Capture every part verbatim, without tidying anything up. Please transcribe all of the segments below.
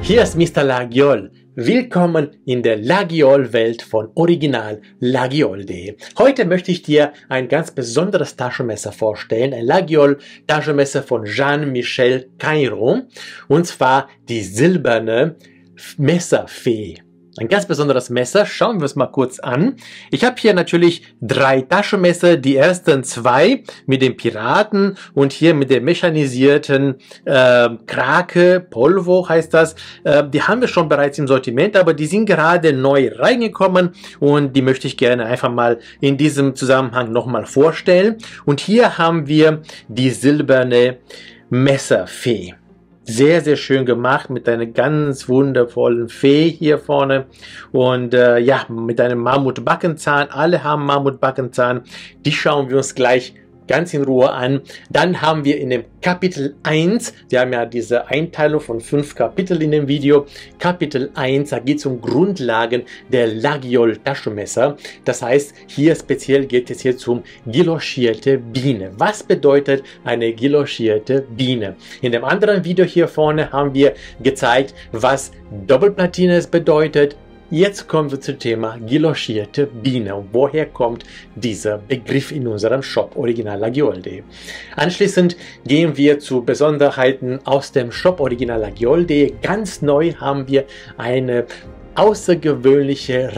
Hier ist Mister Lagiol. Willkommen in der Lagiol-Welt von Original Lagiol punkt de. Heute möchte ich dir ein ganz besonderes Taschenmesser vorstellen, ein Lagiol-Taschenmesser von Jean-Michel Cairo, und zwar die silberne Messerfee. Ein ganz besonderes Messer, schauen wir es mal kurz an. Ich habe hier natürlich drei Taschenmesser, die ersten zwei mit dem Piraten und hier mit der mechanisierten äh, Krake, Polvo heißt das. Äh, die haben wir schon bereits im Sortiment, aber die sind gerade neu reingekommen und die möchte ich gerne einfach mal in diesem Zusammenhang nochmal vorstellen. Und hier haben wir die silberne Messerfee. Sehr, sehr schön gemacht mit einer ganz wundervollen Fee hier vorne und äh, ja, mit einem Mammutbackenzahn. Alle haben Mammutbackenzahn. Die schauen wir uns gleich ganz in Ruhe an. Dann haben wir in dem Kapitel eins, wir haben ja diese Einteilung von fünf Kapiteln in dem Video, Kapitel eins, da geht es um Grundlagen der Lagiol Taschenmesser. Das heißt, hier speziell geht es jetzt um guillochierte Biene. Was bedeutet eine guillochierte Biene? In dem anderen Video hier vorne haben wir gezeigt, was Doppelplatines bedeutet. Jetzt kommen wir zum Thema guillochierte Biene und woher kommt dieser Begriff in unserem Shop Original Lagiol punkt de. Anschließend gehen wir zu Besonderheiten aus dem Shop Original Lagiol punkt de. Ganz neu haben wir eine außergewöhnliche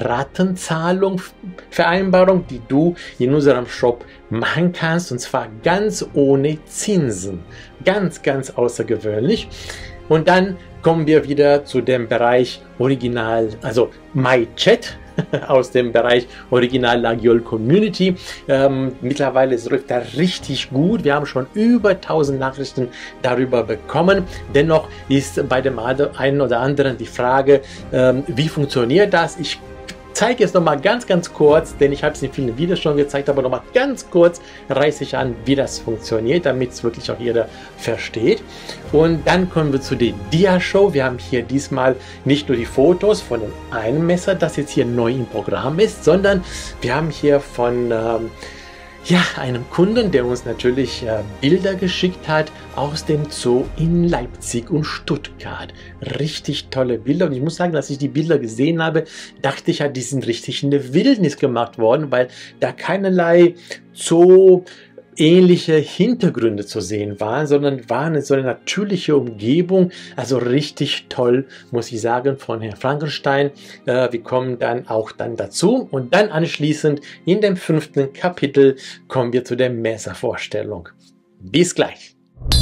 Ratenzahlung-Vereinbarung, die du in unserem Shop machen kannst, und zwar ganz ohne Zinsen. Ganz, ganz außergewöhnlich. Und dann kommen wir wieder zu dem Bereich Original, also MyChat aus dem Bereich Original Lagiol Community. Ähm, mittlerweile läuft er richtig gut. Wir haben schon über tausend Nachrichten darüber bekommen. Dennoch ist bei dem einen oder anderen die Frage, ähm, wie funktioniert das? Ich zeige jetzt noch mal ganz, ganz kurz, denn ich habe es in vielen Videos schon gezeigt, aber noch mal ganz kurz reiße ich an, wie das funktioniert, damit es wirklich auch jeder versteht. Und dann kommen wir zu der Dia-Show. Wir haben hier diesmal nicht nur die Fotos von dem einen Messer, das jetzt hier neu im Programm ist, sondern wir haben hier von ähm, ja, einem Kunden, der uns natürlich äh, Bilder geschickt hat aus dem Zoo in Leipzig und Stuttgart. Richtig tolle Bilder, und ich muss sagen, als ich die Bilder gesehen habe, dachte ich ja, die sind richtig in der Wildnis gemacht worden, weil da keinerlei Zoo ähnliche Hintergründe zu sehen waren, sondern waren so eine natürliche Umgebung, also richtig toll, muss ich sagen, von Herrn Frankenstein. Äh, wir kommen dann auch dann dazu, und dann anschließend in dem fünften Kapitel kommen wir zu der Messervorstellung. Bis gleich!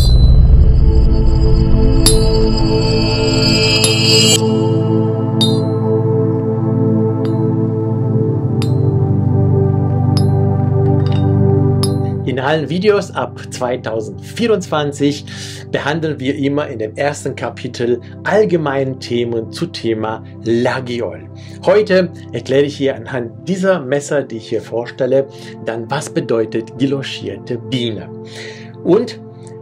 In allen Videos ab zweitausendvierundzwanzig behandeln wir immer in dem ersten Kapitel allgemeine Themen zu Thema Lagiol. Heute erkläre ich hier anhand dieser Messer, die ich hier vorstelle, dann, was bedeutet guillochierte Biene. Und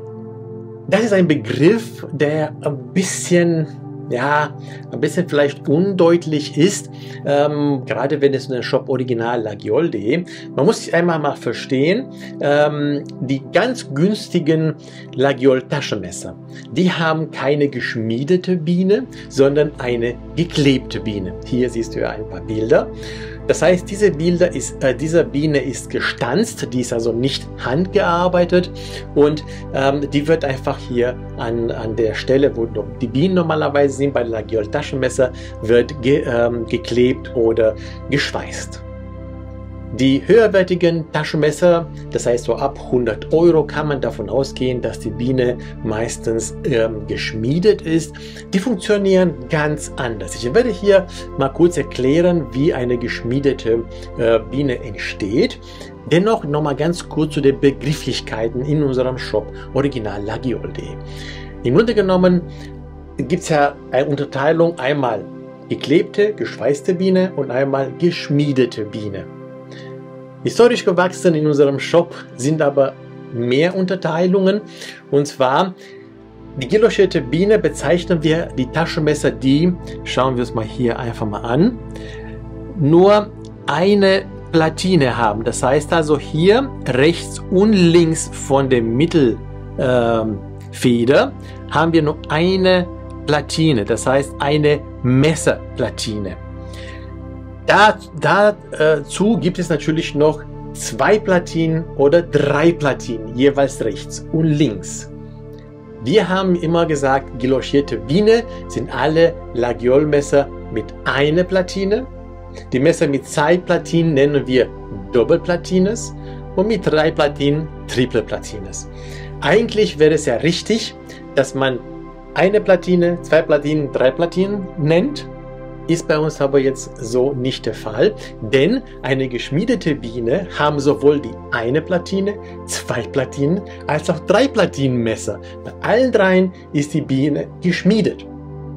das ist ein Begriff, der ein bisschen ja, ein bisschen vielleicht undeutlich ist, ähm, gerade wenn es um den Shop Original Lagiol punkt de. Man muss sich einmal mal verstehen, ähm, die ganz günstigen Lagiol Taschenmesser, die haben keine geschmiedete Biene, sondern eine geklebte Biene. Hier siehst du ja ein paar Bilder. Das heißt, diese Bilder ist, äh, dieser Biene ist gestanzt, die ist also nicht handgearbeitet, und ähm, die wird einfach hier an, an der Stelle, wo die Bienen normalerweise sind, bei Lagiol Taschenmesser, wird ge, ähm, geklebt oder geschweißt. Die höherwertigen Taschenmesser, das heißt so ab hundert Euro, kann man davon ausgehen, dass die Biene meistens ähm, geschmiedet ist. Die funktionieren ganz anders. Ich werde hier mal kurz erklären, wie eine geschmiedete äh, Biene entsteht. Dennoch noch mal ganz kurz zu den Begrifflichkeiten in unserem Shop Original Lagiol punkt de. Im Grunde genommen gibt es ja eine Unterteilung: einmal geklebte, geschweißte Biene und einmal geschmiedete Biene. Historisch gewachsen in unserem Shop sind aber mehr Unterteilungen, und zwar die guillochierte Biene bezeichnen wir die Taschenmesser, die, schauen wir es mal hier einfach mal an, nur eine Platine haben. Das heißt also, hier rechts und links von der Mittelfeder ähm, haben wir nur eine Platine, das heißt eine Messerplatine. Da, dazu gibt es natürlich noch zwei Platinen oder drei Platinen, jeweils rechts und links. Wir haben immer gesagt, guillochierte Biene sind alle Laguiole-Messer mit einer Platine. Die Messer mit zwei Platinen nennen wir Doppelplatines und mit drei Platinen Triple Platines. Eigentlich wäre es ja richtig, dass man eine Platine, zwei Platinen, drei Platinen nennt. Ist bei uns aber jetzt so nicht der Fall, denn eine geschmiedete Biene haben sowohl die eine Platine, zwei Platinen als auch drei Platinenmesser. Bei allen dreien ist die Biene geschmiedet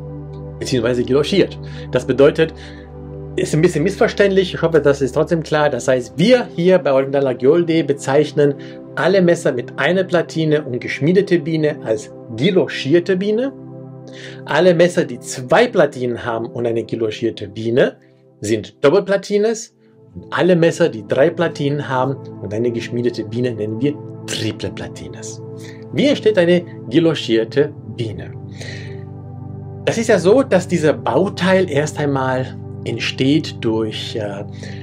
bzw. guillochiert. Das bedeutet, ist ein bisschen missverständlich, ich hoffe, das ist trotzdem klar. Das heißt, wir hier bei Oriental Laguiole punkt de bezeichnen alle Messer mit einer Platine und geschmiedete Biene als guillochierte Biene. Alle Messer, die zwei Platinen haben und eine guillochierte Biene, sind Doppelplatines. Und alle Messer, die drei Platinen haben und eine geschmiedete Biene, nennen wir Triple Platines. Wie entsteht eine guillochierte Biene? Das ist ja so, dass dieser Bauteil erst einmal entsteht durch äh,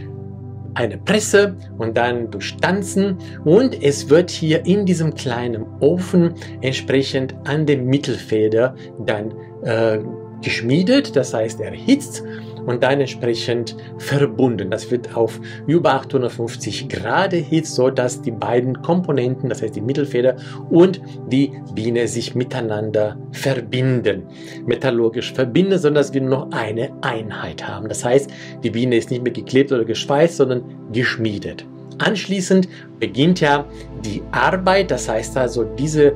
eine Presse und dann durch Stanzen, und es wird hier in diesem kleinen Ofen entsprechend an der Mittelfeder dann äh, geschmiedet, das heißt erhitzt und dann entsprechend verbunden. Das wird auf über achthundertfünfzig Grad erhitzt, so dass die beiden Komponenten, das heißt die Mittelfeder und die Biene, sich miteinander verbinden, metallurgisch verbinden, sondern dass wir nur eine Einheit haben. Das heißt, die Biene ist nicht mehr geklebt oder geschweißt, sondern geschmiedet. Anschließend beginnt ja die Arbeit, das heißt also diese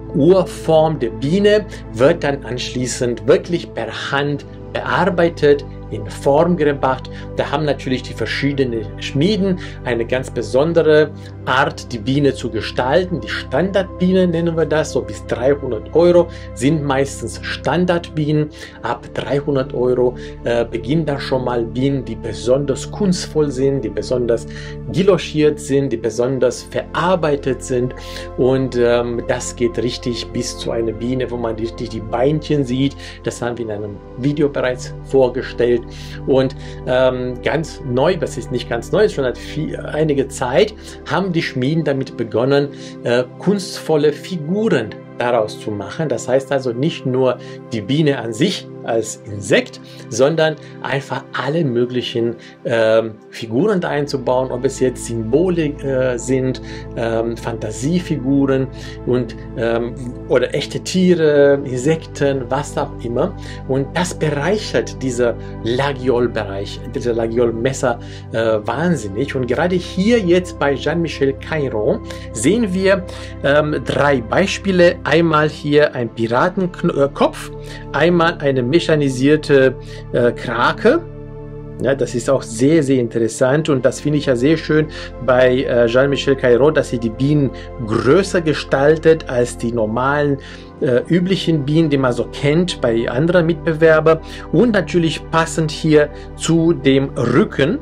Urform der Biene wird dann anschließend wirklich per Hand bearbeitet, in Form gebracht. Da haben natürlich die verschiedenen Schmieden eine ganz besondere Art, die Biene zu gestalten. Die Standardbienen nennen wir das, so bis dreihundert Euro sind meistens Standardbienen. Ab dreihundert Euro äh, beginnen da schon mal Bienen, die besonders kunstvoll sind, die besonders guillochiert sind, die besonders verarbeitet sind, und ähm, das geht richtig bis zu einer Biene, wo man richtig die Beinchen sieht. Das haben wir in einem Video bereits vorgestellt. Und ähm, ganz neu, das ist nicht ganz neu, schon seit viel, einige Zeit, haben die Schmieden damit begonnen, äh, kunstvolle Figuren daraus zu machen. Das heißt also nicht nur die Biene an sich als Insekt, sondern einfach alle möglichen ähm, Figuren da einzubauen, ob es jetzt Symbole äh, sind, ähm, Fantasiefiguren und ähm, oder echte Tiere, Insekten, was auch immer. Und das bereichert dieser Laguiole-Bereich, dieser Laguiole-Messer äh, wahnsinnig. Und gerade hier jetzt bei Jean-Michel Cairon sehen wir ähm, drei Beispiele. Einmal hier ein Piratenkopf, einmal eine mechanisierte äh, Krake. Ja, das ist auch sehr, sehr interessant, und das finde ich ja sehr schön bei äh, Jean-Michel Cairon, dass sie die Bienen größer gestaltet als die normalen äh, üblichen Bienen, die man so kennt bei anderen Mitbewerbern. Und natürlich passend hier zu dem Rücken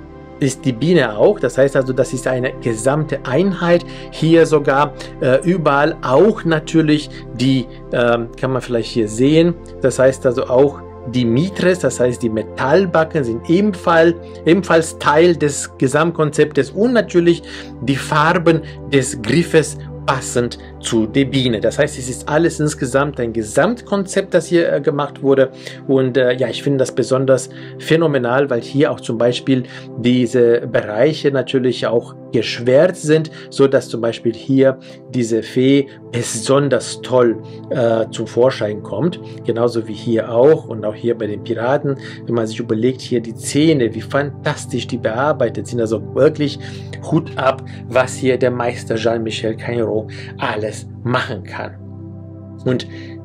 ist die Biene auch, das heißt also, das ist eine gesamte Einheit, hier sogar äh, überall auch natürlich die, äh, kann man vielleicht hier sehen, das heißt also auch die Mitres, das heißt die Metallbacken sind ebenfalls, ebenfalls Teil des Gesamtkonzeptes, und natürlich die Farben des Griffes passend zu der Biene. Das heißt, es ist alles insgesamt ein Gesamtkonzept, das hier äh, gemacht wurde, und äh, ja, ich finde das besonders phänomenal, weil hier auch zum Beispiel diese Bereiche natürlich auch geschwärzt sind, so dass zum Beispiel hier diese Fee besonders toll äh, zum Vorschein kommt, genauso wie hier auch, und auch hier bei den Piraten, wenn man sich überlegt, hier die Zähne, wie fantastisch die bearbeitet sind, also wirklich Hut ab, was hier der Meister Jean-Michel Cairon alles machen kann. Und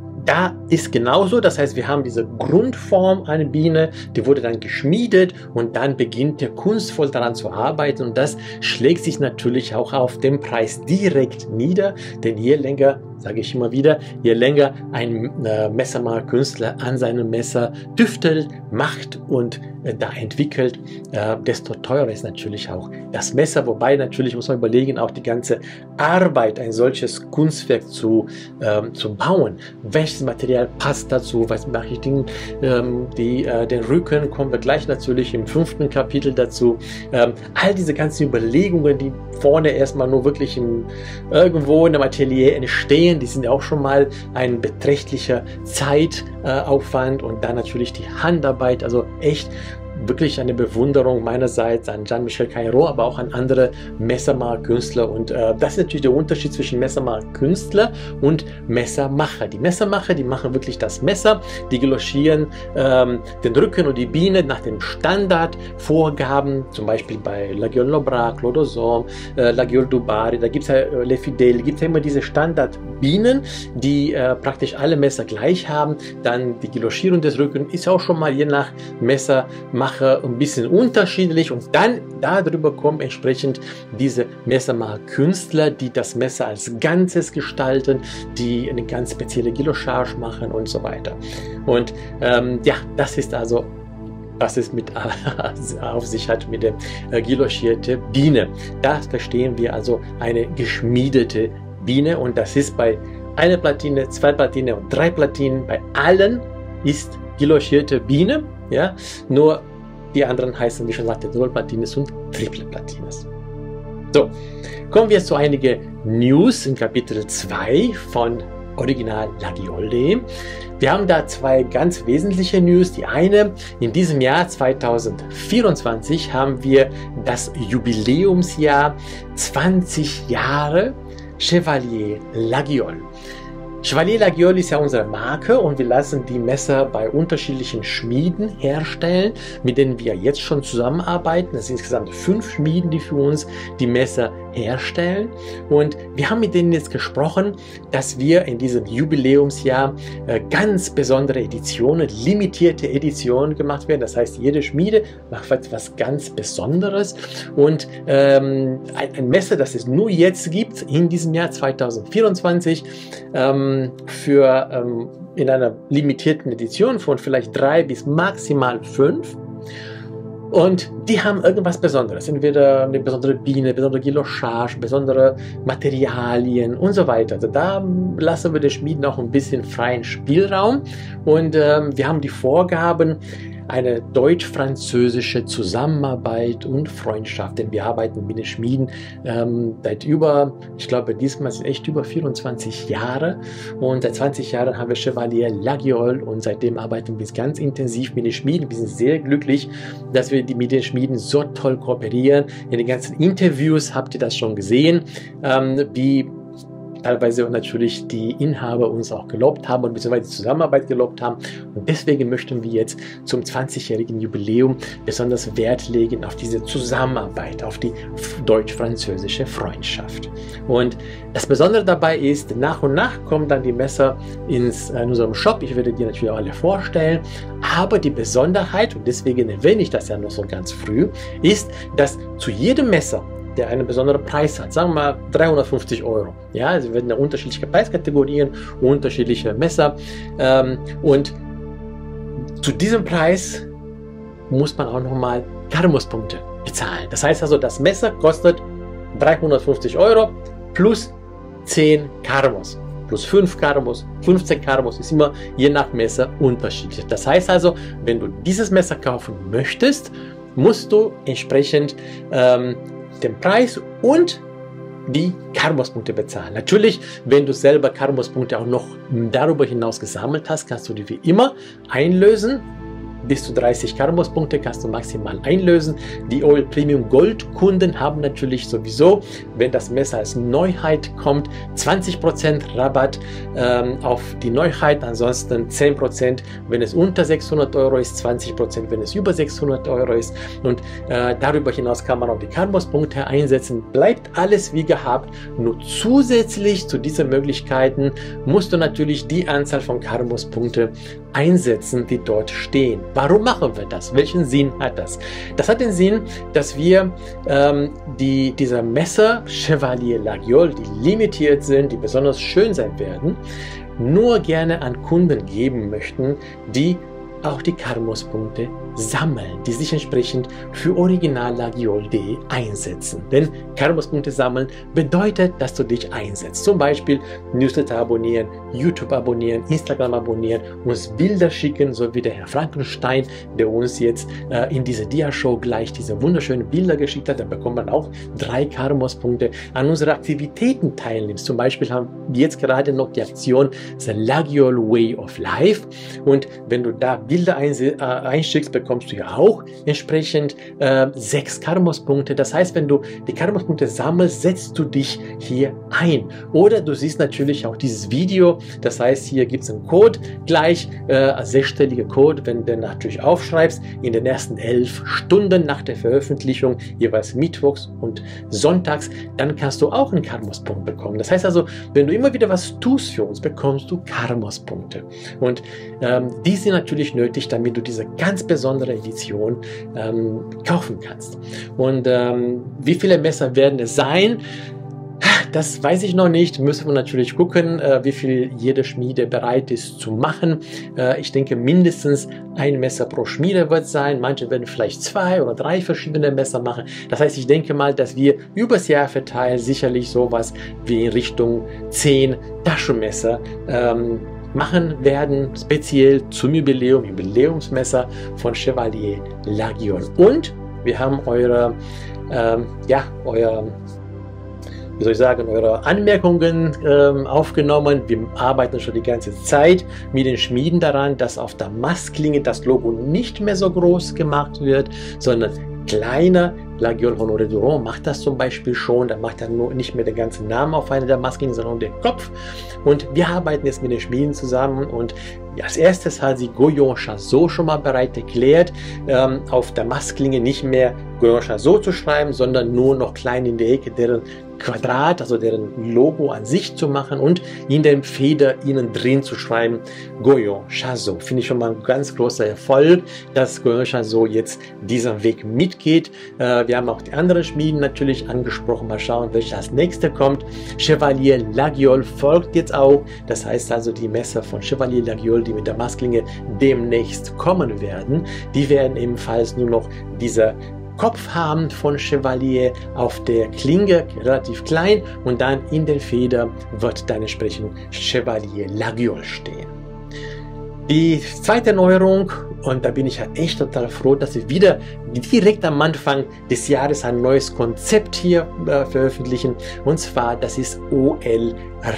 da ist genauso, das heißt, wir haben diese Grundform einer Biene, die wurde dann geschmiedet, und dann beginnt er kunstvoll daran zu arbeiten, und das schlägt sich natürlich auch auf den Preis direkt nieder, denn je länger sage ich immer wieder, je länger ein äh, Messermacher-Künstler an seinem Messer tüftelt, macht und äh, da entwickelt, äh, desto teurer ist natürlich auch das Messer. Wobei natürlich muss man überlegen, auch die ganze Arbeit, ein solches Kunstwerk zu, ähm, zu bauen. Welches Material passt dazu? Was mache ich den, ähm, die, äh, den Rücken, kommen wir gleich natürlich im fünften Kapitel dazu. Ähm, all diese ganzen Überlegungen, die vorne erstmal nur wirklich in, irgendwo in einem Atelier entstehen, die sind ja auch schon mal ein beträchtlicher Zeitaufwand äh, und dann natürlich die Handarbeit, also echt wirklich eine Bewunderung meinerseits an Jean-Michel Cairo, aber auch an andere Messermacher-Künstler. Und äh, das ist natürlich der Unterschied zwischen Messermacher-Künstler und Messermacher. Die Messermacher, die machen wirklich das Messer, die geloschieren ähm, den Rücken und die Biene nach den Standardvorgaben, zum Beispiel bei Laguiole Nobrat, Claude Ozon, äh, Laguiole du Barry, da gibt es ja äh, Le Fidèle, gibt es ja immer diese Standardbienen, die äh, praktisch alle Messer gleich haben. Dann die Geloschierung des Rückens ist auch schon mal je nach Messermacher ein bisschen unterschiedlich, und dann darüber kommen entsprechend diese Messermacher-Künstler, die das Messer als Ganzes gestalten, die eine ganz spezielle Guillochage machen und so weiter. Und ähm, ja, das ist also, was es mit auf sich hat mit der äh, guillochierte Biene. Da verstehen wir also eine geschmiedete Biene, und das ist bei einer Platine, zwei Platine und drei Platinen, bei allen ist guillochierte Biene, ja, nur die anderen heißen, wie schon sagte, Doppelplatines und Triple Platines. So, kommen wir zu einigen News in Kapitel zwei von Original Laguiole punkt de. Wir haben da zwei ganz wesentliche News. Die eine, in diesem Jahr zweitausendvierundzwanzig haben wir das Jubiläumsjahr zwanzig Jahre Chevalier Laguiole. Chevalier Laguiole ist ja unsere Marke, und wir lassen die Messer bei unterschiedlichen Schmieden herstellen, mit denen wir jetzt schon zusammenarbeiten. Das sind insgesamt fünf Schmieden, die für uns die Messer herstellen, und wir haben mit denen jetzt gesprochen, dass wir in diesem Jubiläumsjahr äh, ganz besondere Editionen, limitierte Editionen gemacht werden. Das heißt, jede Schmiede macht etwas ganz Besonderes, und ähm, ein, ein Messer, das es nur jetzt gibt in diesem Jahr zweitausendvierundzwanzig, ähm, für ähm, in einer limitierten Edition von vielleicht drei bis maximal fünf. Und die haben irgendwas Besonderes, entweder eine besondere Biene, besondere Guillochage, besondere Materialien und so weiter. Also da lassen wir den Schmieden auch ein bisschen freien Spielraum, und ähm, wir haben die Vorgaben, eine deutsch-französische Zusammenarbeit und Freundschaft, denn wir arbeiten mit den Schmieden ähm, seit über, ich glaube diesmal sind echt über vierundzwanzig Jahre, und seit zwanzig Jahren haben wir Chevalier Laguiole, und seitdem arbeiten wir ganz intensiv mit den Schmieden. Wir sind sehr glücklich, dass wir die, mit den Schmieden so toll kooperieren. In den ganzen Interviews habt ihr das schon gesehen, ähm, wie teilweise natürlich die Inhaber uns auch gelobt haben und beziehungsweise die Zusammenarbeit gelobt haben. Und deswegen möchten wir jetzt zum zwanzigjährigen Jubiläum besonders Wert legen auf diese Zusammenarbeit, auf die deutsch-französische Freundschaft. Und das Besondere dabei ist, nach und nach kommen dann die Messer ins, in unserem Shop. Ich werde die natürlich auch alle vorstellen. Aber die Besonderheit, und deswegen erwähne ich das ja noch so ganz früh, ist, dass zu jedem Messer, der einen besonderen Preis hat, sagen wir mal dreihundertfünfzig Euro. Ja, also wir werden da unterschiedliche Preiskategorien, unterschiedliche Messer, ähm, und zu diesem Preis muss man auch nochmal Karmus-Punkte bezahlen. Das heißt also, das Messer kostet dreihundertfünfzig Euro plus zehn Karmus. Plus fünf Karmus, fünfzehn Karmus, ist immer je nach Messer unterschiedlich. Das heißt also, wenn du dieses Messer kaufen möchtest, musst du entsprechend ähm, den Preis und die Karmus-Punkte bezahlen. Natürlich, wenn du selber Karmus-Punkte auch noch darüber hinaus gesammelt hast, kannst du die wie immer einlösen. Bis zu dreißig Karmus-Punkte kannst du maximal einlösen. Die Oil Premium Gold Kunden haben natürlich sowieso, wenn das Messer als Neuheit kommt, zwanzig Prozent Rabatt ähm, auf die Neuheit. Ansonsten zehn Prozent, wenn es unter sechshundert Euro ist, zwanzig Prozent, wenn es über sechshundert Euro ist. Und äh, darüber hinaus kann man auch die Karmus-Punkte einsetzen. Bleibt alles wie gehabt. Nur zusätzlich zu diesen Möglichkeiten musst du natürlich die Anzahl von Karmus-Punkte einsetzen, die dort stehen. Warum machen wir das? Welchen Sinn hat das? Das hat den Sinn, dass wir ähm, die, diese Messer Chevalier Laguiole, die limitiert sind, die besonders schön sein werden, nur gerne an Kunden geben möchten, die auch die Karmos-Punkte sammeln, die sich entsprechend für original laguiole punkt de einsetzen. Denn Karmos-Punkte sammeln bedeutet, dass du dich einsetzt. Zum Beispiel Newsletter abonnieren, YouTube abonnieren, Instagram abonnieren, uns Bilder schicken, so wie der Herr Frankenstein, der uns jetzt äh, in diese Dia-Show gleich diese wunderschönen Bilder geschickt hat. Da bekommt man auch drei Karmos-Punkte. An unsere Aktivitäten teilnimmst. Zum Beispiel haben wir jetzt gerade noch die Aktion The Laguiole Way of Life. Und wenn du da Bilder einschickst, bekommst du ja auch entsprechend äh, sechs Karmos-Punkte. Das heißt, wenn du die Karmos-Punkte sammelst, setzt du dich hier ein. Oder du siehst natürlich auch dieses Video. Das heißt, hier gibt es einen Code gleich, äh, ein sechsstelliger Code, wenn du den natürlich aufschreibst, in den ersten elf Stunden nach der Veröffentlichung, jeweils mittwochs und sonntags, dann kannst du auch einen Karmos-Punkt bekommen. Das heißt also, wenn du immer wieder was tust für uns, bekommst du Karmos-Punkte. Und ähm, die sind natürlich nötig, damit du diese ganz besondere Edition ähm, kaufen kannst. Und ähm, wie viele Messer werden es sein? Das weiß ich noch nicht. Müssen wir natürlich gucken, äh, wie viel jede Schmiede bereit ist zu machen. Äh, ich denke, mindestens ein Messer pro Schmiede wird sein. Manche werden vielleicht zwei oder drei verschiedene Messer machen. Das heißt, ich denke mal, dass wir übers Jahr verteilt sicherlich sowas wie in Richtung zehn Taschenmesser ähm, machen werden, speziell zum Jubiläum, Jubiläumsmesser von Chevalier Laguiole. Und wir haben eure, ähm, ja, euer, wie soll ich sagen, eure Anmerkungen ähm, aufgenommen. Wir arbeiten schon die ganze Zeit mit den Schmieden daran, dass auf der Mastklinge das Logo nicht mehr so groß gemacht wird, sondern kleiner. Laguiole Honoré Duran macht das zum Beispiel schon, da macht er nur nicht mehr den ganzen Namen auf einer der Masken, sondern den Kopf. Und wir arbeiten jetzt mit den Schmieden zusammen und als erstes hat sie Goyon Chazot schon mal bereit erklärt, ähm, auf der Mastklinge nicht mehr Goyon Chazot zu schreiben, sondern nur noch klein in der Ecke deren Quadrat, also deren Logo an sich zu machen und in dem Feder innen drin zu schreiben Goyon Chazot. Finde ich schon mal ein ganz großer Erfolg, dass Goyon Chazot jetzt diesen Weg mitgeht. Äh, wir haben auch die anderen Schmieden natürlich angesprochen. Mal schauen, welches als nächste kommt. Chevalier Laguiole folgt jetzt auch. Das heißt also, die Messer von Chevalier Laguiole, die mit der Mastklinge demnächst kommen werden, die werden ebenfalls nur noch dieser Kopf haben von Chevalier auf der Klinge, relativ klein, und dann in der Feder wird dann entsprechend Chevalier Laguiole stehen. Die zweite Neuerung, und da bin ich ja echt total froh, dass wir wieder direkt am Anfang des Jahres ein neues Konzept hier äh, veröffentlichen, und zwar das ist O L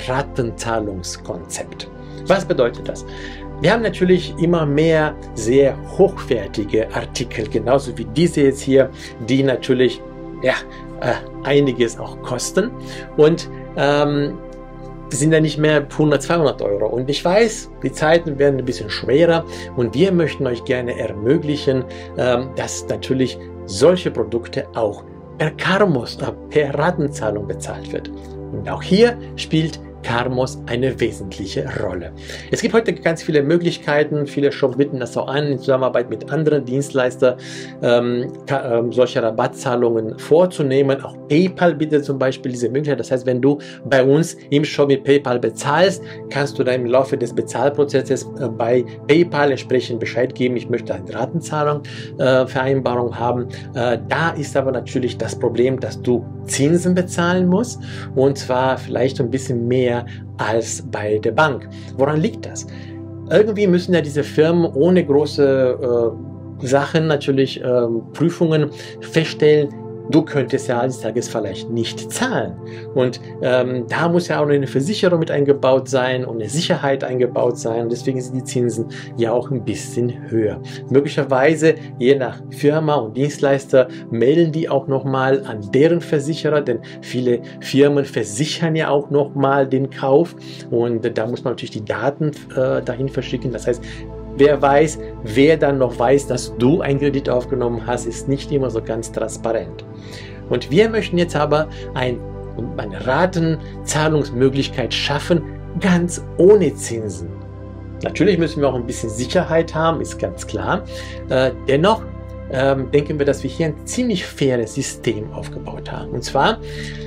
Ratenzahlungskonzept. Was bedeutet das? Wir haben natürlich immer mehr sehr hochwertige Artikel, genauso wie diese jetzt hier, die natürlich ja, äh, einiges auch kosten und ähm, sind ja nicht mehr hundert, zweihundert Euro. Und ich weiß, die Zeiten werden ein bisschen schwerer und wir möchten euch gerne ermöglichen, ähm, dass natürlich solche Produkte auch per Karmos, äh, per Ratenzahlung bezahlt wird. Und auch hier spielt Karmos eine wesentliche Rolle. Es gibt heute ganz viele Möglichkeiten, viele Shops bieten das auch an, in Zusammenarbeit mit anderen Dienstleistern ähm, ähm, solche Rabattzahlungen vorzunehmen. Auch PayPal bietet zum Beispiel diese Möglichkeit. Das heißt, wenn du bei uns im Shop mit PayPal bezahlst, kannst du dann im Laufe des Bezahlprozesses äh, bei PayPal entsprechend Bescheid geben, ich möchte eine Ratenzahlung äh, Vereinbarung haben. Äh, da ist aber natürlich das Problem, dass du Zinsen bezahlen musst, und zwar vielleicht ein bisschen mehr als bei der Bank. Woran liegt das? Irgendwie müssen ja diese Firmen ohne große äh, Sachen, natürlich äh, Prüfungen feststellen, du könntest ja eines Tages vielleicht nicht zahlen. Und ähm, da muss ja auch eine Versicherung mit eingebaut sein und eine Sicherheit eingebaut sein. Und deswegen sind die Zinsen ja auch ein bisschen höher. Möglicherweise, je nach Firma und Dienstleister, melden die auch nochmal an deren Versicherer, denn viele Firmen versichern ja auch nochmal den Kauf. Und da muss man natürlich die Daten äh, dahin verschicken. Das heißt, wer weiß, wer dann noch weiß, dass du einen Kredit aufgenommen hast, ist nicht immer so ganz transparent. Und wir möchten jetzt aber ein, eine Ratenzahlungsmöglichkeit schaffen, ganz ohne Zinsen. Natürlich müssen wir auch ein bisschen Sicherheit haben, ist ganz klar. Äh, dennoch ähm, denken wir, dass wir hier ein ziemlich faires System aufgebaut haben. Und zwar,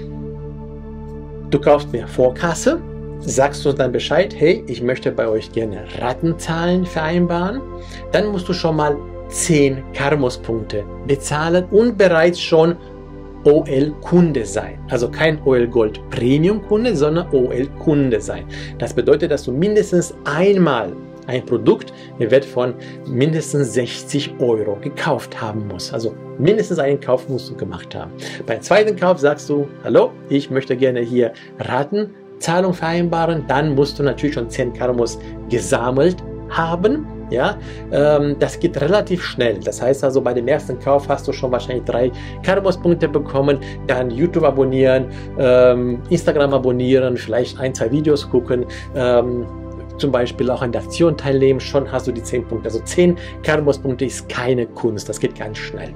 du kaufst mir Vorkasse, sagst uns dann Bescheid, hey, ich möchte bei euch gerne Rattenzahlen vereinbaren. Dann musst du schon mal zehn Karmos-Punkte bezahlen und bereits schon O L-Kunde sein. Also kein O L Gold Premium-Kunde, sondern O L-Kunde sein. Das bedeutet, dass du mindestens einmal ein Produkt im Wert von mindestens sechzig Euro gekauft haben musst. Also mindestens einen Kauf musst du gemacht haben. Beim zweiten Kauf sagst du, hallo, ich möchte gerne hier Ratenzahlung vereinbaren. Dann musst du natürlich schon zehn Karmos gesammelt haben. Ja, ähm, das geht relativ schnell. Das heißt also, bei dem ersten Kauf hast du schon wahrscheinlich drei Karmos-Punkte bekommen, dann YouTube abonnieren, ähm, Instagram abonnieren, vielleicht ein, zwei Videos gucken, ähm, zum Beispiel auch an der Aktion teilnehmen, schon hast du die zehn Punkte. Also zehn Karmos-Punkte ist keine Kunst, das geht ganz schnell.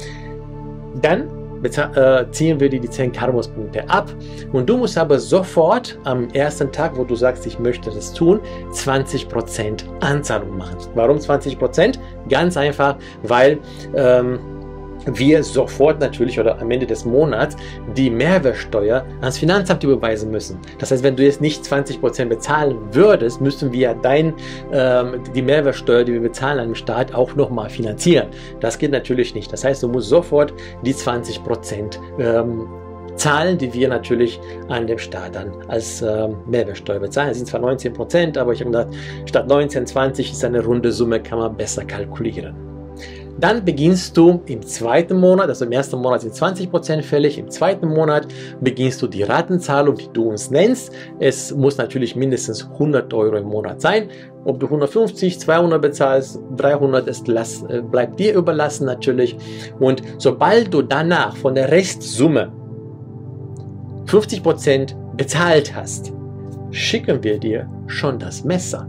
Dann äh, ziehen wir dir die zehn Karmos-Punkte ab und du musst aber sofort am ersten Tag, wo du sagst, ich möchte das tun, zwanzig Prozent Anzahlung machen. Warum zwanzig Prozent? Ganz einfach, weil ähm, wir sofort natürlich oder am Ende des Monats die Mehrwertsteuer ans Finanzamt überweisen müssen. Das heißt, wenn du jetzt nicht zwanzig Prozent bezahlen würdest, müssen wir dein, ähm, die Mehrwertsteuer, die wir bezahlen an den Staat, auch nochmal finanzieren. Das geht natürlich nicht. Das heißt, du musst sofort die zwanzig Prozent ähm, zahlen, die wir natürlich an dem Staat dann als ähm, Mehrwertsteuer bezahlen. Das sind zwar neunzehn Prozent, aber ich habe gedacht, statt neunzehn, zwanzig ist eine runde Summe, kann man besser kalkulieren. Dann beginnst du im zweiten Monat, also im ersten Monat sind zwanzig Prozent fällig, im zweiten Monat beginnst du die Ratenzahlung, die du uns nennst. Es muss natürlich mindestens hundert Euro im Monat sein. Ob du hundertfünfzig, zweihundert bezahlst, dreihundert, ist, lass, äh, bleibt dir überlassen natürlich. Und sobald du danach von der Restsumme fünfzig Prozent bezahlt hast, schicken wir dir schon das Messer.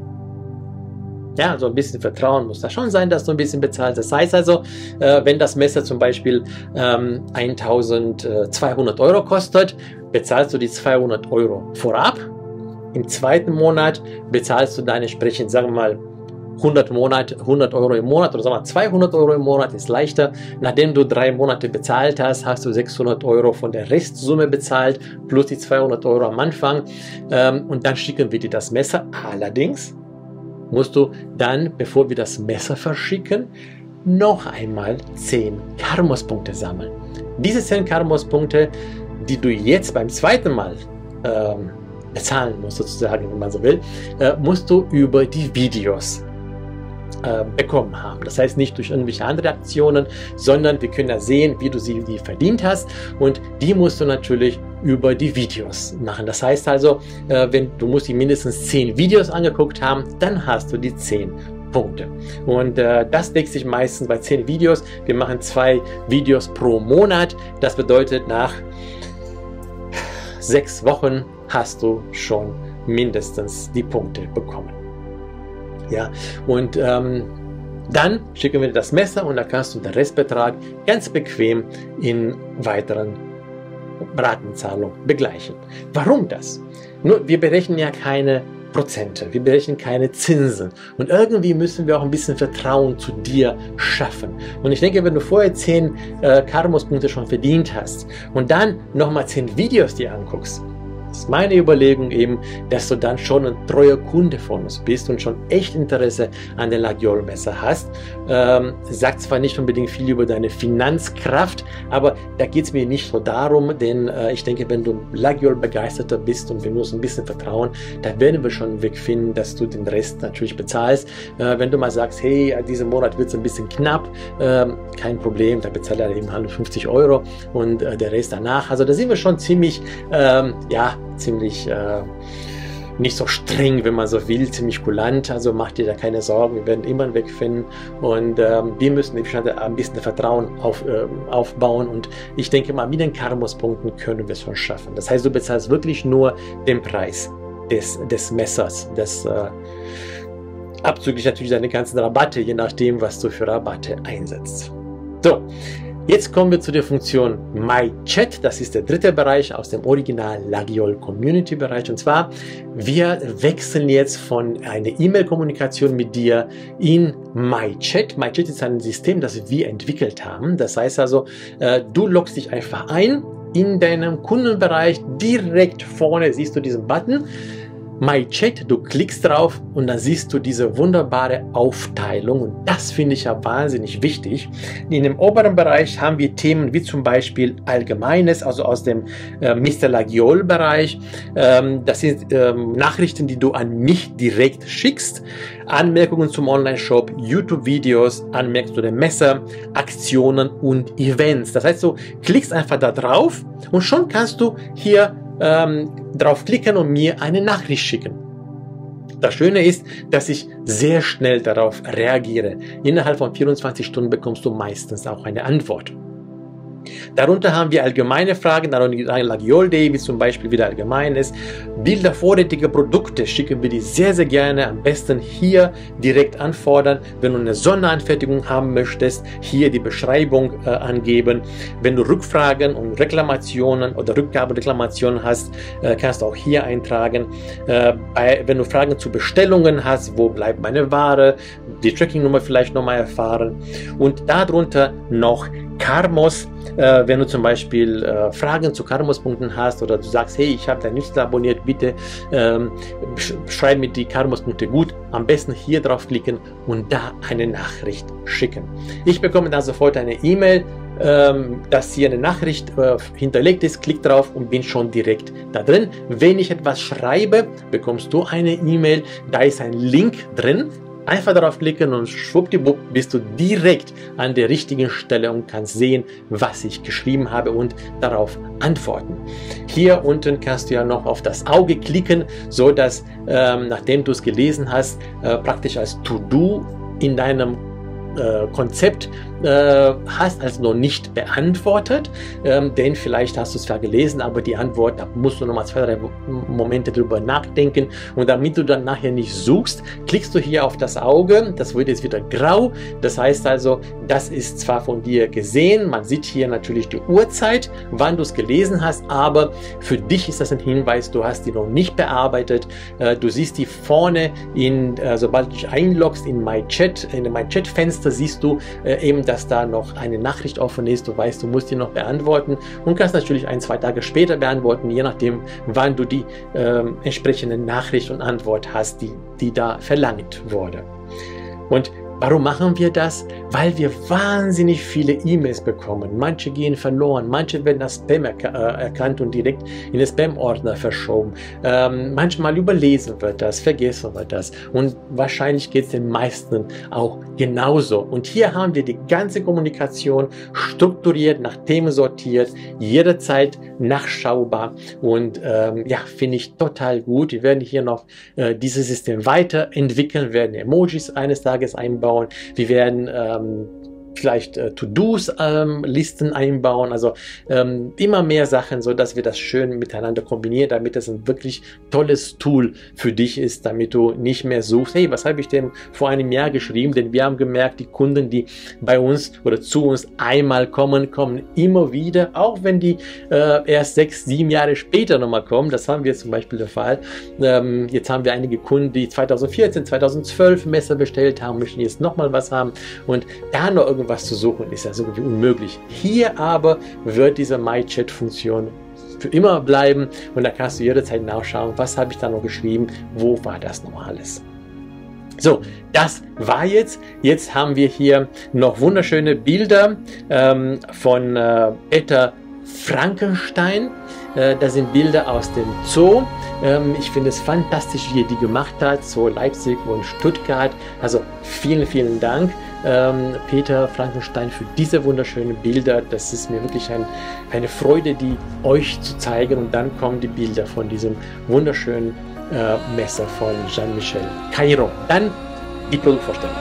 Ja, so ein bisschen Vertrauen muss da schon sein, dass du ein bisschen bezahlst. Das heißt also, äh, wenn das Messer zum Beispiel ähm, eintausendzweihundert Euro kostet, bezahlst du die zweihundert Euro vorab. Im zweiten Monat bezahlst du dann entsprechend, sagen wir mal, hundert, Monat, hundert Euro im Monat oder sagen wir zweihundert Euro im Monat ist leichter. Nachdem du drei Monate bezahlt hast, hast du sechshundert Euro von der Restsumme bezahlt, plus die zweihundert Euro am Anfang. Ähm, und dann schicken wir dir das Messer. Allerdings musst du dann, bevor wir das Messer verschicken, noch einmal zehn Karmos-Punkte sammeln. Diese zehn Karmos-Punkte, die du jetzt beim zweiten Mal ähm, bezahlen musst, sozusagen, wenn man so will, äh, musst du über die Videos äh, bekommen haben. Das heißt nicht durch irgendwelche andere Aktionen, sondern wir können ja sehen, wie du sie die verdient hast, und die musst du natürlich über die Videos machen. Das heißt also, äh, wenn du musst die mindestens zehn Videos angeguckt haben, dann hast du die zehn Punkte. Und äh, das deckt sich meistens bei zehn Videos. Wir machen zwei Videos pro Monat. Das bedeutet, nach sechs Wochen hast du schon mindestens die Punkte bekommen. Ja, und ähm, dann schicken wir dir das Messer und dann kannst du den Restbetrag ganz bequem in weiteren Ratenzahlung begleichen. Warum das? Nur, wir berechnen ja keine Prozente, wir berechnen keine Zinsen, und irgendwie müssen wir auch ein bisschen Vertrauen zu dir schaffen. Und ich denke, wenn du vorher zehn äh, Karmos-Punkte schon verdient hast und dann nochmal zehn Videos dir anguckst, ist meine Überlegung eben, dass du dann schon ein treuer Kunde von uns bist und schon echt Interesse an der Lagiol-Messer hast. Ähm, sagt zwar nicht unbedingt viel über deine Finanzkraft, aber da geht es mir nicht nur darum, denn äh, ich denke, wenn du Lagiol-Begeisterter bist und wir uns ein bisschen vertrauen, dann werden wir schon einen Weg finden, dass du den Rest natürlich bezahlst. Äh, wenn du mal sagst, hey, diesen Monat wird es ein bisschen knapp, äh, kein Problem, da bezahlt er eben hundertfünfzig Euro und äh, der Rest danach. Also da sind wir schon ziemlich, ähm, ja, ziemlich äh, nicht so streng, wenn man so will, ziemlich kulant, also mach dir da keine Sorgen, wir werden immer einen Weg finden, und ähm, wir müssen ein bisschen Vertrauen auf, äh, aufbauen, und ich denke mal, mit den Karmos-Punkten können wir es schon schaffen. Das heißt, du bezahlst wirklich nur den Preis des, des Messers, das äh, abzüglich natürlich deine ganzen Rabatte, je nachdem, was du für Rabatte einsetzt. So, Jetzt kommen wir zu der Funktion MyChat. Das ist der dritte Bereich aus dem Original Lagiol Community Bereich. Und zwar, wir wechseln jetzt von einer E-Mail-Kommunikation mit dir in MyChat. MyChat ist ein System, das wir entwickelt haben. Das heißt also, du loggst dich einfach ein in deinem Kundenbereich. Direkt vorne siehst du diesen Button MyChat, du klickst drauf und dann siehst du diese wunderbare Aufteilung und das finde ich ja wahnsinnig wichtig. In dem oberen Bereich haben wir Themen wie zum Beispiel Allgemeines, also aus dem äh, Mister Lagiol Bereich. Ähm, das sind ähm, Nachrichten, die du an mich direkt schickst. Anmerkungen zum Online-Shop, YouTube-Videos, Anmerkungen zu den Messer, Aktionen und Events. Das heißt, du klickst einfach da drauf und schon kannst du hier Ähm, draufklicken und mir eine Nachricht schicken. Das Schöne ist, dass ich sehr schnell darauf reagiere. Innerhalb von vierundzwanzig Stunden bekommst du meistens auch eine Antwort. Darunter haben wir allgemeine Fragen, darunter Lagiol Day, wie zum Beispiel wieder Allgemeines. Bilder vorrätiger Produkte schicken wir dir sehr, sehr gerne. Am besten hier direkt anfordern. Wenn du eine Sonderanfertigung haben möchtest, hier die Beschreibung äh, angeben. Wenn du Rückfragen und Reklamationen oder Rückgabereklamationen hast, äh, kannst du auch hier eintragen. Äh, bei, wenn du Fragen zu Bestellungen hast, wo bleibt meine Ware, die Tracking-Nummer vielleicht nochmal erfahren. Und darunter noch Karmos, äh, wenn du zum Beispiel äh, Fragen zu Karmos-Punkten hast oder du sagst, hey, ich habe dein Newsletter abonniert, bitte ähm, sch schreib mir die Karmos-Punkte gut, am besten hier draufklicken und da eine Nachricht schicken. Ich bekomme dann sofort eine E-Mail, ähm, dass hier eine Nachricht äh, hinterlegt ist, klick drauf und bin schon direkt da drin. Wenn ich etwas schreibe, bekommst du eine E-Mail, da ist ein Link drin. Einfach darauf klicken und schwuppdiwupp bist du direkt an der richtigen Stelle und kannst sehen, was ich geschrieben habe und darauf antworten. Hier unten kannst du ja noch auf das Auge klicken, so dass ähm, nachdem du es gelesen hast, äh, praktisch als To-Do in deinem äh, Konzept äh, hast also noch nicht beantwortet, ähm, denn vielleicht hast du es zwar gelesen, aber die Antwort, da musst du nochmal zwei, drei Momente drüber nachdenken und damit du dann nachher nicht suchst, klickst du hier auf das Auge, das wird jetzt wieder grau, das heißt also, das ist zwar von dir gesehen, man sieht hier natürlich die Uhrzeit, wann du es gelesen hast, aber für dich ist das ein Hinweis, du hast die noch nicht bearbeitet, äh, du siehst die vorne, in, äh, sobald du dich einloggst in MyChat, in dem MyChat-Fenster siehst du äh, eben, dass da noch eine Nachricht offen ist, du weißt, du musst die noch beantworten und kannst natürlich ein, zwei Tage später beantworten, je nachdem, wann du die äh, entsprechende Nachricht und Antwort hast, die, die da verlangt wurde. Und warum machen wir das? Weil wir wahnsinnig viele E-Mails bekommen. Manche gehen verloren, manche werden als Spam erk äh, erkannt und direkt in den Spam-Ordner verschoben. Ähm, manchmal überlesen wird das, vergessen wird das. Und wahrscheinlich geht es den meisten auch genauso. Und hier haben wir die ganze Kommunikation strukturiert, nach Themen sortiert, jederzeit nachschaubar. Und ähm, ja, finde ich total gut. Wir werden hier noch äh, dieses System weiterentwickeln, werden Emojis eines Tages einbauen. Wir werden ähm, vielleicht äh, To-Dos ähm, Listen einbauen, also ähm, immer mehr Sachen, so dass wir das schön miteinander kombinieren, damit es ein wirklich tolles Tool für dich ist, damit du nicht mehr suchst, hey, was habe ich denn vor einem Jahr geschrieben, denn wir haben gemerkt, die Kunden, die bei uns oder zu uns einmal kommen, kommen immer wieder, auch wenn die äh, erst sechs, sieben Jahre später nochmal kommen, das haben wir zum Beispiel der Fall. Ähm, jetzt haben wir einige Kunden, die zweitausendvierzehn, zweitausendzwölf Messer bestellt haben, möchten jetzt nochmal was haben und da noch irgendwas was zu suchen, ist ja so unmöglich. Hier aber wird diese MyChat-Funktion für immer bleiben und da kannst du jederzeit nachschauen, was habe ich da noch geschrieben, wo war das noch alles. So, das war jetzt. Jetzt haben wir hier noch wunderschöne Bilder ähm, von äh, Peter Frankenstein. Äh, das sind Bilder aus dem Zoo. Ähm, ich finde es fantastisch, wie er die gemacht hat. Zoo Leipzig und Stuttgart. Also vielen, vielen Dank, ähm, Peter Frankenstein, für diese wunderschönen Bilder. Das ist mir wirklich ein, eine Freude, die euch zu zeigen. Und dann kommen die Bilder von diesem wunderschönen äh, Messer von Jean-Michel Cairo. Dann die Produktvorstellung.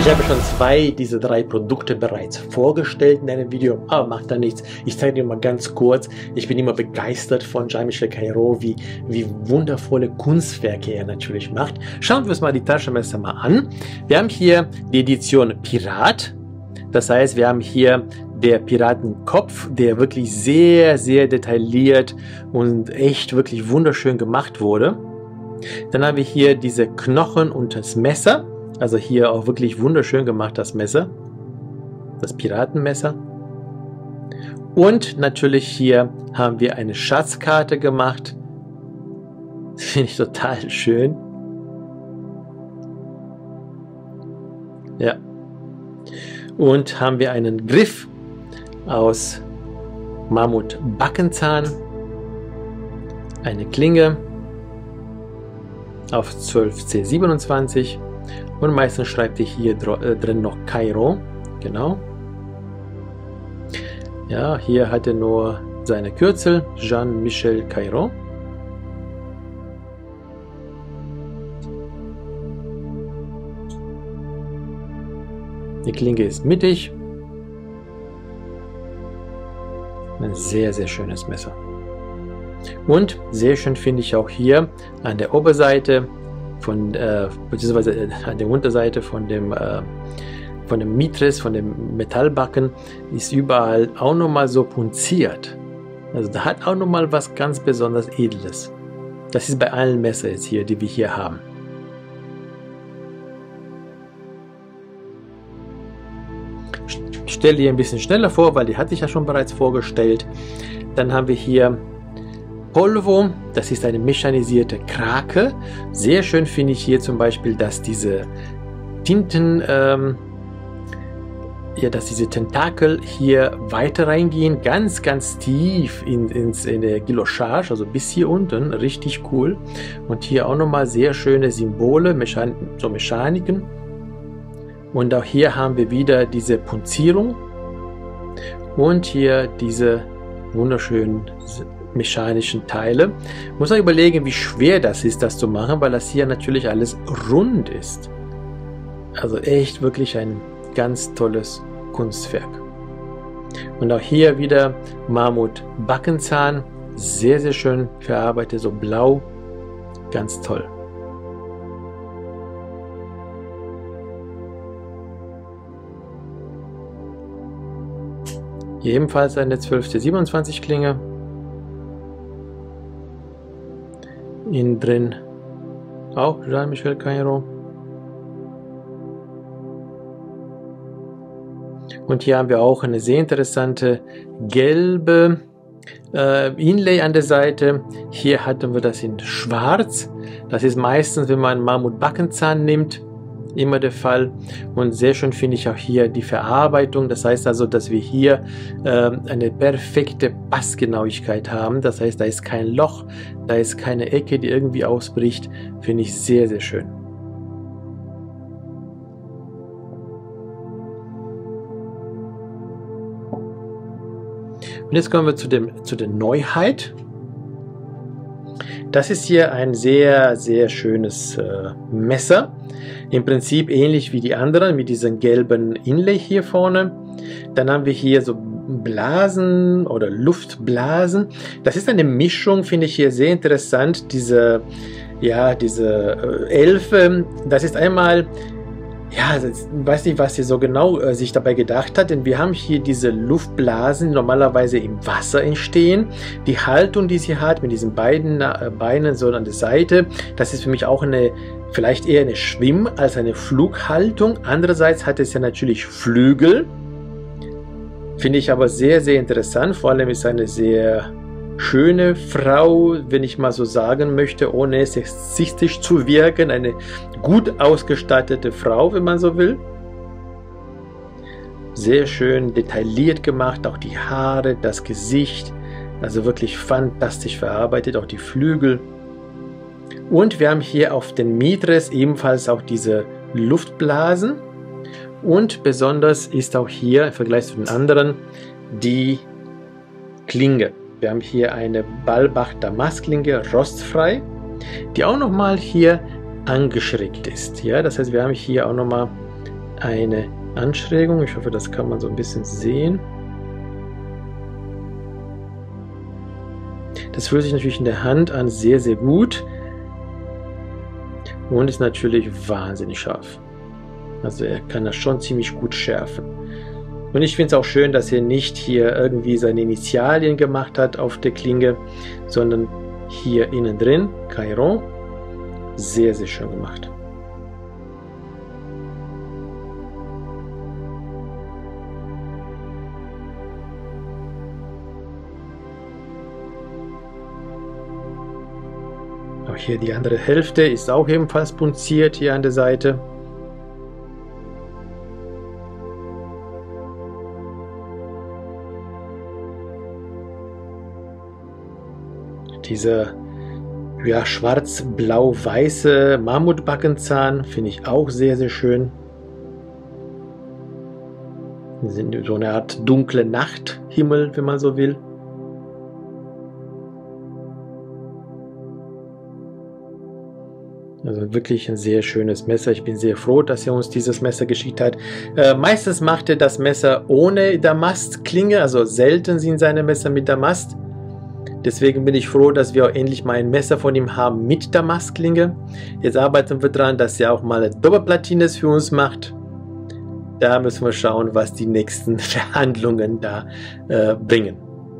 Ich habe schon zwei dieser drei Produkte bereits vorgestellt in einem Video, aber macht da nichts. Ich zeige dir mal ganz kurz. Ich bin immer begeistert von Jean-Michel Caireaux, wie, wie wundervolle Kunstwerke er natürlich macht. Schauen wir uns mal die Taschenmesser mal an. Wir haben hier die Edition Pirat. Das heißt, wir haben hier der Piratenkopf, der wirklich sehr, sehr detailliert und echt wirklich wunderschön gemacht wurde. Dann haben wir hier diese Knochen und das Messer. Also hier auch wirklich wunderschön gemacht, das Messer. Das Piratenmesser. Und natürlich hier haben wir eine Schatzkarte gemacht. Das finde ich total schön. Ja. Und haben wir einen Griff aus Mammut-Backenzahn. Eine Klinge auf zwölf C siebenundzwanzig. Und meistens schreibt ihr hier drin noch Caireaux. Genau. Ja, hier hat er nur seine Kürzel. Jean-Michel Caireaux. Die Klinge ist mittig. Ein sehr, sehr schönes Messer. Und sehr schön finde ich auch hier an der Oberseite von, äh, beziehungsweise an der Unterseite von dem, äh, von dem Mitris, von dem Metallbacken, ist überall auch nochmal so punziert. Also da hat auch nochmal was ganz besonders Edles. Das ist bei allen Messern jetzt hier, die wir hier haben. Ich stelle die ein bisschen schneller vor, weil die hatte ich ja schon bereits vorgestellt. Dann haben wir hier Polvo, das ist eine mechanisierte Krake. Sehr schön finde ich hier zum Beispiel, dass diese Tinten, ähm, ja, dass diese Tentakel hier weiter reingehen, ganz, ganz tief in, ins, in der Guillochage, also bis hier unten, richtig cool. Und hier auch nochmal sehr schöne Symbole, Mechan so Mechaniken. Und auch hier haben wir wieder diese Punzierung und hier diese wunderschönen mechanischen Teile. Muss man überlegen, wie schwer das ist, das zu machen, weil das hier natürlich alles rund ist. Also echt wirklich ein ganz tolles Kunstwerk. Und auch hier wieder Mammut-Backenzahn, sehr, sehr schön verarbeitet, so blau, ganz toll. Hier ebenfalls eine zwölf C siebenundzwanzig Klinge. Innen drin auch Jean-Michel Caireaux. Und hier haben wir auch eine sehr interessante gelbe äh, Inlay an der Seite. Hier hatten wir das in schwarz. Das ist meistens, wenn man Mammut-Backenzahn nimmt, immer der Fall. Und sehr schön finde ich auch hier die Verarbeitung. Das heißt also, dass wir hier äh, eine perfekte Passgenauigkeit haben. Das heißt, da ist kein Loch, da ist keine Ecke, die irgendwie ausbricht. Finde ich sehr, sehr schön. Und jetzt kommen wir zu, dem, zu der Neuheit. Das ist hier ein sehr, sehr schönes äh, Messer. Im Prinzip ähnlich wie die anderen, mit diesem gelben Inlay hier vorne. Dann haben wir hier so Blasen oder Luftblasen. Das ist eine Mischung, finde ich hier sehr interessant. Diese, ja, diese äh, Elfe, das ist einmal, ja, ich weiß nicht, was sie so genau äh, sich dabei gedacht hat, denn wir haben hier diese Luftblasen, die normalerweise im Wasser entstehen. Die Haltung, die sie hat, mit diesen beiden äh, Beinen so an der Seite, das ist für mich auch eine, vielleicht eher eine Schwimm- als eine Flughaltung. Andererseits hat es ja natürlich Flügel. Finde ich aber sehr, sehr interessant. Vor allem ist eine sehr schöne Frau, wenn ich mal so sagen möchte, ohne sexistisch zu wirken. Eine gut ausgestattete Frau, wenn man so will. Sehr schön detailliert gemacht, auch die Haare, das Gesicht. Also wirklich fantastisch verarbeitet, auch die Flügel. Und wir haben hier auf den Mitris ebenfalls auch diese Luftblasen. Und besonders ist auch hier im Vergleich zu den anderen die Klinge. Wir haben hier eine Balbach-Damast-Klinge, rostfrei, die auch nochmal hier angeschrägt ist. Ja, das heißt, wir haben hier auch nochmal eine Anschrägung. Ich hoffe, das kann man so ein bisschen sehen. Das fühlt sich natürlich in der Hand an sehr, sehr gut und ist natürlich wahnsinnig scharf. Also er kann das schon ziemlich gut schärfen. Und ich finde es auch schön, dass er nicht hier irgendwie seine Initialien gemacht hat auf der Klinge, sondern hier innen drin, Chiron. Sehr, sehr schön gemacht. Auch hier die andere Hälfte ist auch ebenfalls punziert hier an der Seite. Dieser ja, schwarz-blau-weiße Mammutbackenzahn finde ich auch sehr, sehr schön. Die sind so eine Art dunkle Nachthimmel, wenn man so will. Also wirklich ein sehr schönes Messer. Ich bin sehr froh, dass er uns dieses Messer geschickt hat. Äh, meistens macht er das Messer ohne Damastklinge, also selten sind seine Messer mit Damast. Deswegen bin ich froh, dass wir auch endlich mal ein Messer von ihm haben mit Damastklinge. Jetzt arbeiten wir daran, dass er auch mal eine Doppelplatines für uns macht. Da müssen wir schauen, was die nächsten Verhandlungen da äh, bringen.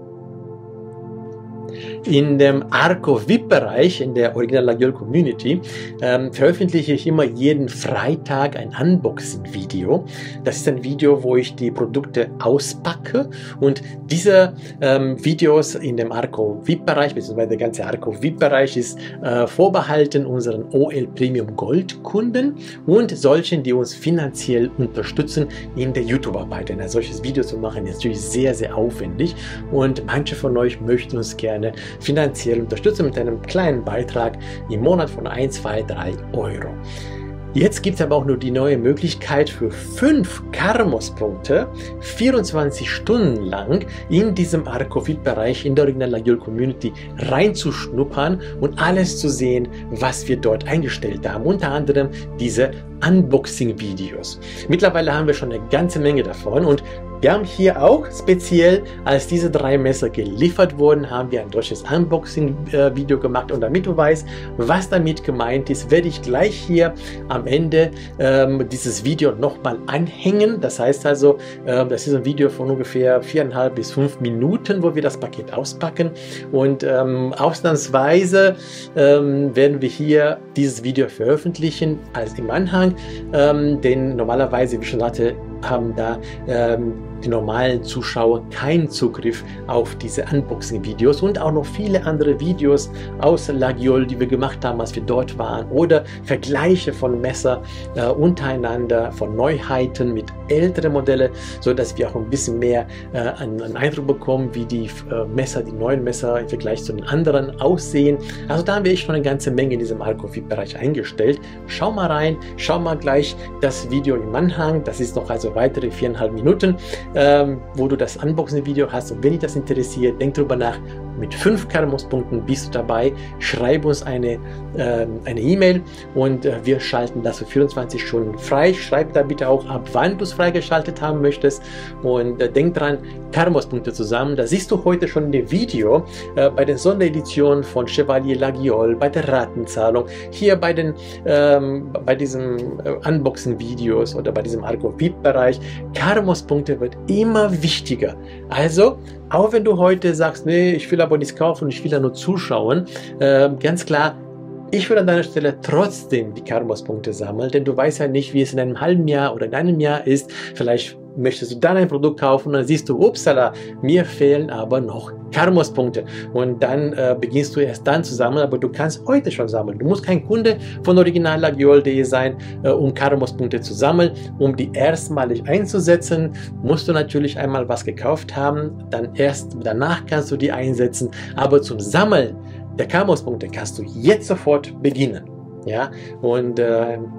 In dem Arco V I P-Bereich, in der Original Laguiole Community, ähm, veröffentliche ich immer jeden Freitag ein Unboxing-Video. Das ist ein Video, wo ich die Produkte auspacke, und diese ähm, Videos in dem Arco V I P-Bereich, beziehungsweise der ganze Arco V I P-Bereich ist äh, vorbehalten unseren O L Premium Gold-Kunden und solchen, die uns finanziell unterstützen in der YouTube-Arbeit. Denn ein solches Video zu machen ist natürlich sehr, sehr aufwendig, und manche von euch möchten uns gerne finanziell unterstützen mit einem kleinen Beitrag im Monat von ein, zwei, drei Euro. Jetzt gibt es aber auch nur die neue Möglichkeit, für fünf Karmos-Punkte vierundzwanzig Stunden lang in diesem Arco V I P-Bereich in der Original Laguiole Community reinzuschnuppern und alles zu sehen, was wir dort eingestellt haben. Unter anderem diese Unboxing-Videos. Mittlerweile haben wir schon eine ganze Menge davon, und wir haben hier auch speziell, als diese drei Messer geliefert wurden, haben wir ein deutsches Unboxing-Video gemacht, und damit du weißt, was damit gemeint ist, werde ich gleich hier am Ende ähm, dieses Video nochmal anhängen. Das heißt also, äh, das ist ein Video von ungefähr viereinhalb bis fünf Minuten, wo wir das Paket auspacken, und ähm, ausnahmsweise ähm, werden wir hier dieses Video veröffentlichen als im Anhang, ähm, denn normalerweise, wie ich schon sagte, haben da ähm, die normalen Zuschauer keinen Zugriff auf diese Unboxing-Videos und auch noch viele andere Videos aus Laguiole, die wir gemacht haben, als wir dort waren, oder Vergleiche von Messer äh, untereinander, von Neuheiten mit älteren Modellen, so dass wir auch ein bisschen mehr äh, einen, einen Eindruck bekommen, wie die äh, Messer, die neuen Messer im Vergleich zu den anderen aussehen. Also da haben wir echt schon eine ganze Menge in diesem Arco V I P-Bereich eingestellt. Schau mal rein, schau mal gleich das Video im Anhang, das ist noch also weitere viereinhalb Minuten, ähm, wo du das Unboxing-Video hast, und wenn dich das interessiert, denk drüber nach. Mit fünf Karmos-Punkten bist du dabei. Schreib uns eine äh, eine E-Mail, und äh, wir schalten das für vierundzwanzig Stunden frei. Schreib da bitte auch, ab wann du es freigeschaltet haben möchtest, und äh, denk dran, Karmos-Punkte zusammen. Da siehst du heute schon in dem Video äh, bei den Sondereditionen von Chevalier Laguiole, bei der Ratenzahlung, hier bei den ähm, bei diesen äh, Unboxing-Videos oder bei diesem Arco V I P-Bereich. Karmos-Punkte wird immer wichtiger. Also, auch wenn du heute sagst, nee, ich will aber nichts kaufen, ich will da nur zuschauen, äh, ganz klar, ich würde an deiner Stelle trotzdem die Karmos-Punkte sammeln, denn du weißt ja nicht, wie es in einem halben Jahr oder in einem Jahr ist. Vielleicht möchtest du dann ein Produkt kaufen, und dann siehst du, upsala, mir fehlen aber noch Karmos-Punkte, und dann äh, beginnst du erst dann zu sammeln, aber du kannst heute schon sammeln. Du musst kein Kunde von Original Laguiole punkt de sein, äh, um Karmos-Punkte zu sammeln. Um die erstmalig einzusetzen, musst du natürlich einmal was gekauft haben, dann erst danach kannst du die einsetzen, aber zum Sammeln der Karmos-Punkte kannst du jetzt sofort beginnen. Ja, und äh,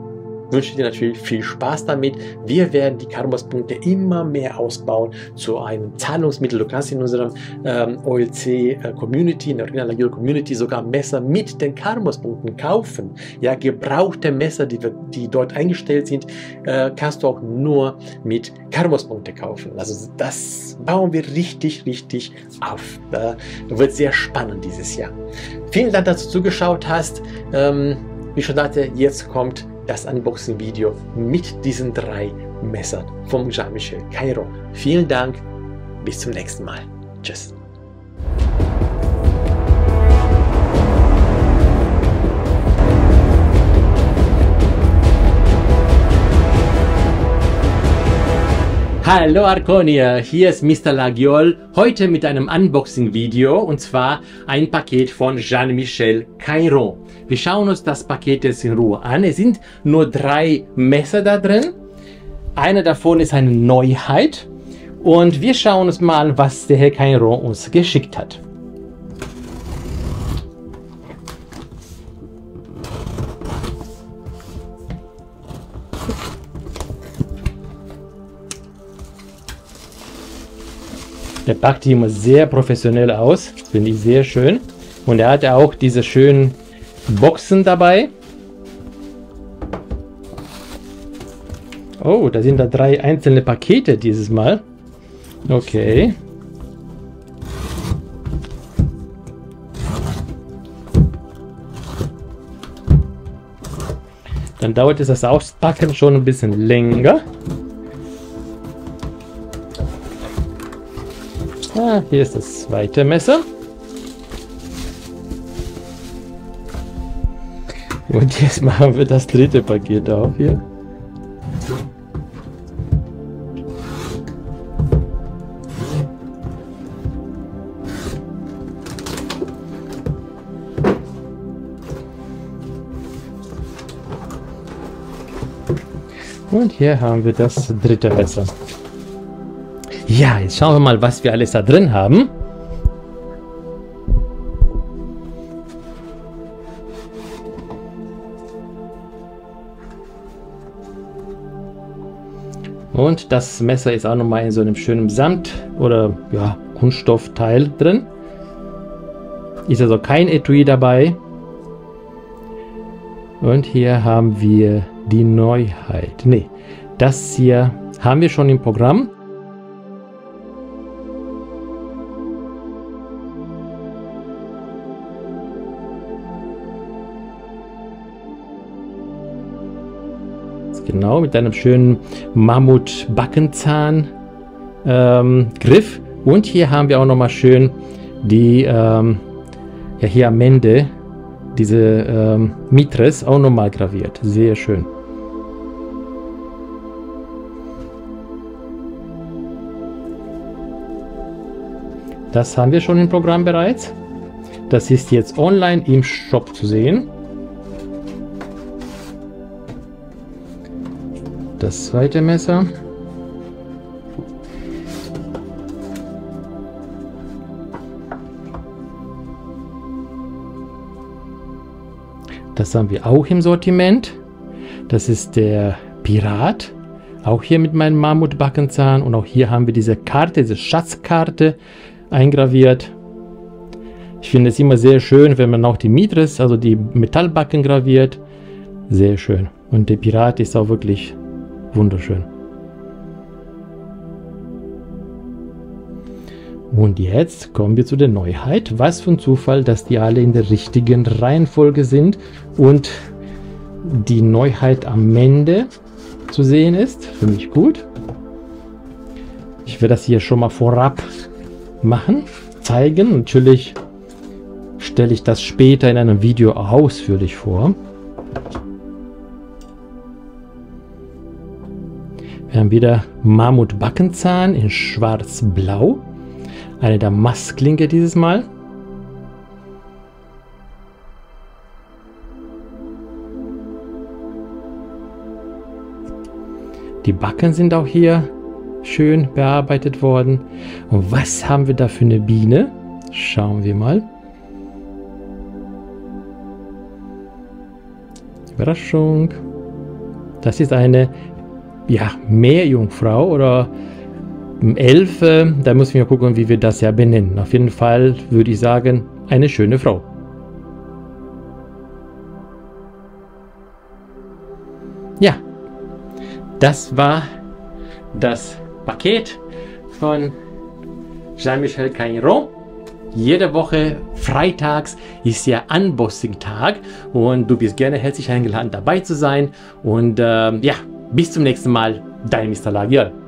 wünsche ich dir natürlich viel Spaß damit. Wir werden die Karmos-Punkte immer mehr ausbauen zu einem Zahlungsmittel. Du kannst in unserem ähm, O L C-Community, in der Original Lagiol Community, sogar Messer mit den Karmos-Punkten kaufen. Ja, gebrauchte Messer, die, wir, die dort eingestellt sind, äh, kannst du auch nur mit Karmos-Punkte kaufen. Also das bauen wir richtig, richtig auf. Das wird sehr spannend dieses Jahr. Vielen Dank, dass du zugeschaut hast. Ähm, wie schon sagte, jetzt kommt das Unboxing-Video mit diesen drei Messern vom Jean-Michel Cairon. Vielen Dank, bis zum nächsten Mal. Tschüss. Hallo Arconia, hier ist Mister Lagiol, heute mit einem Unboxing-Video und zwar ein Paket von Jean-Michel Cairon. Wir schauen uns das Paket jetzt in Ruhe an. Es sind nur drei Messer da drin. Einer davon ist eine Neuheit und wir schauen uns mal an, was der Herr Cairon uns geschickt hat. Der packt die immer sehr professionell aus, finde ich sehr schön. Und er hat auch diese schönen Boxen dabei. Oh, da sind da drei einzelne Pakete dieses Mal. Okay. Dann dauert es das Auspacken schon ein bisschen länger. Ah, hier ist das zweite Messer. Und jetzt machen wir das dritte Paket auf hier. Und hier haben wir das dritte Messer. Ja, jetzt schauen wir mal, was wir alles da drin haben. Und das Messer ist auch nochmal in so einem schönen Samt- oder ja, Kunststoffteil drin. Ist also kein Etui dabei. Und hier haben wir die Neuheit. Ne, das hier haben wir schon im Programm. Genau, mit einem schönen Mammut-Backenzahn ähm, Griff. Und hier haben wir auch noch mal schön die ähm, ja, hier am Ende diese ähm, Mitres auch noch mal graviert. Sehr schön. Das haben wir schon im Programm bereits. Das ist jetzt online im Shop zu sehen. Das zweite Messer. Das haben wir auch im Sortiment. Das ist der Pirat. Auch hier mit meinem Mammut-Backenzahn. Und auch hier haben wir diese Karte, diese Schatzkarte eingraviert. Ich finde es immer sehr schön, wenn man auch die Mitres, also die Metallbacken graviert. Sehr schön. Und der Pirat ist auch wirklich wunderschön. Und jetzt kommen wir zu der Neuheit. Was für ein Zufall, dass die alle in der richtigen Reihenfolge sind und die Neuheit am Ende zu sehen ist. Finde ich gut. Ich werde das hier schon mal vorab machen, zeigen. Natürlich stelle ich das später in einem Video ausführlich vor. Wir haben wieder Mammut-Backenzahn in schwarz-blau. Eine Damastlinge dieses Mal. Die Backen sind auch hier schön bearbeitet worden. Und was haben wir da für eine Biene? Schauen wir mal. Überraschung. Das ist eine ja, Meerjungfrau oder Elfe. Da müssen wir gucken, wie wir das ja benennen. Auf jeden Fall würde ich sagen, eine schöne Frau. Ja, das war das Paket von Jean-Michel Cairon. Jede Woche freitags ist ja Unboxing-Tag und du bist gerne herzlich eingeladen, dabei zu sein. Und äh, ja, bis zum nächsten Mal, dein Mister Lagiol.